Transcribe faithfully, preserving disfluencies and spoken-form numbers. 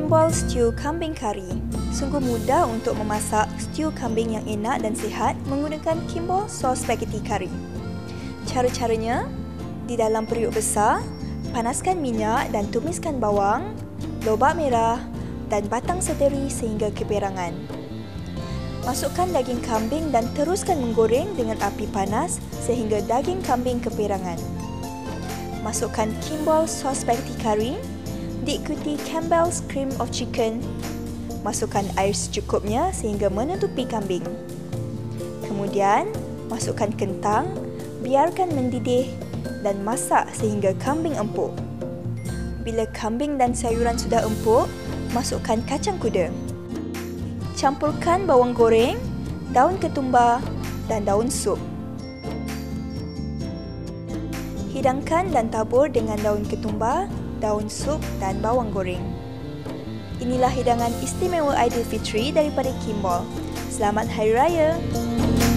Kimball Stew Kambing Kari. Sungguh mudah untuk memasak stew kambing yang enak dan sihat menggunakan Kimball sos spaghetti kari. Cara-caranya, di dalam periuk besar, panaskan minyak dan tumiskan bawang, lobak merah dan batang seledri sehingga keperangan. Masukkan daging kambing dan teruskan menggoreng dengan api panas sehingga daging kambing keperangan. Masukkan Kimball sos spaghetti kari, diikuti Campbell's cream of chicken. Masukkan air secukupnya sehingga menutupi kambing. Kemudian, masukkan kentang, biarkan mendidih dan masak sehingga kambing empuk. Bila kambing dan sayuran sudah empuk, masukkan kacang kuda. Campurkan bawang goreng, daun ketumbar dan daun sup. Hidangkan dan tabur dengan daun ketumbar, daun sup dan bawang goreng. Inilah hidangan istimewa Aidilfitri daripada Kimball. Selamat Hari Raya!